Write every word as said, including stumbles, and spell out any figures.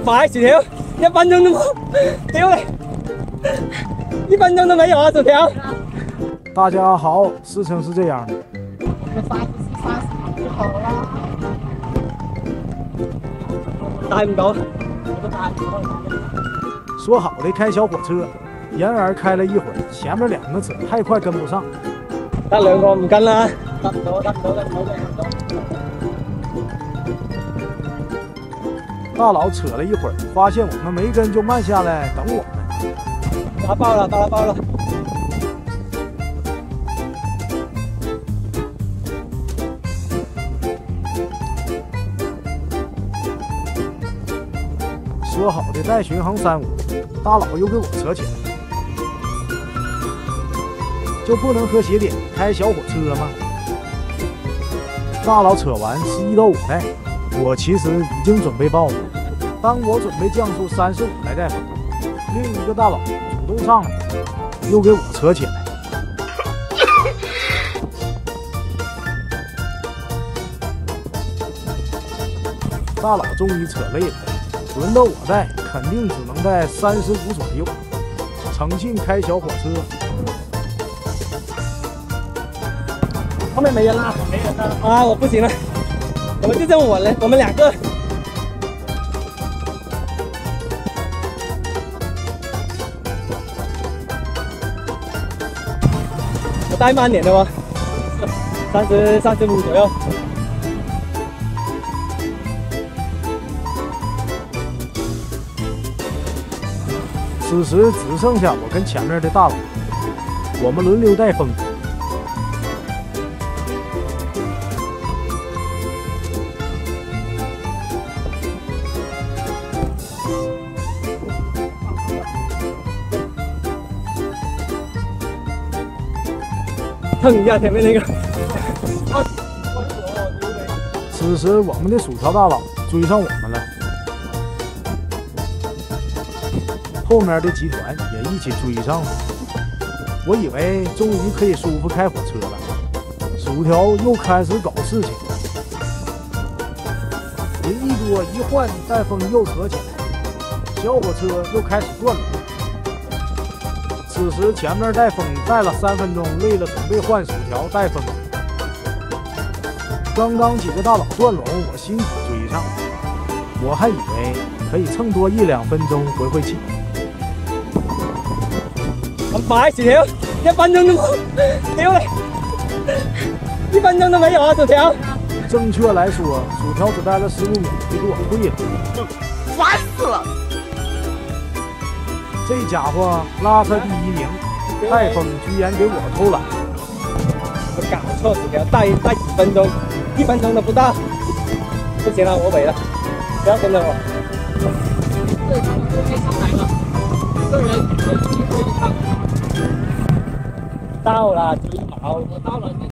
快薯條，一分鐘都冇，屌你！一分鐘都沒有啊，薯條。 大家好，事情是这样的。 我们三十四、三十五就好了。 帶唔到，我都帶唔到。 说好的开小火车，然而开了一会儿，前面两个车太快跟不上。 得兩個唔跟啦，得唔到，得唔到，得唔到，得唔到。 大佬扯了一会儿，发现我们没跟，就慢下来等我们。 打爆了，打爆了！ 说好的带巡航三五，大佬又给我扯起来，就不能和谐点开小火车吗？大佬扯完十一到我带，我其实已经准备爆了。当我准备降速三十五来带风，另一个大佬主动上来，又给我扯起来。大佬终于扯累了，轮到我带，肯定只能带三十五左右。诚信开小火车， 后面没人啦，没人了啊！我不行了，我们就剩我了，我们两个。我带慢点的哦，三十三十五左右。 此时只剩下我跟前面的大佬，我们轮流带风。 蹭一下前面那个。 此时我们的薯条大佬追上我们了，后面的集团也一起追上了。我以为终于可以舒服开火车了，薯条又开始搞事情，人一多一换，带风又扯起来，小火车又开始转了。此时前面带风带了三分钟，累了准备换薯条带风。刚刚几个大佬转拢，我辛苦追上，我还以为可以蹭多一两分钟回回气。 咁快薯條，一分鐘都冇，屌你！一分鐘都沒有啊，薯條。 正確來說，薯條只待了十五秒就給我退了， 烦死了！ 這家伙拉車第一名，帶風居然給我偷懶。 我搞錯，薯條帶帶幾分鐘，一分鐘都不到。不行了，我毀了，不要跟着我。 对，他们都被上来了，一个人可以可以看。 到了，追毛。 我到了。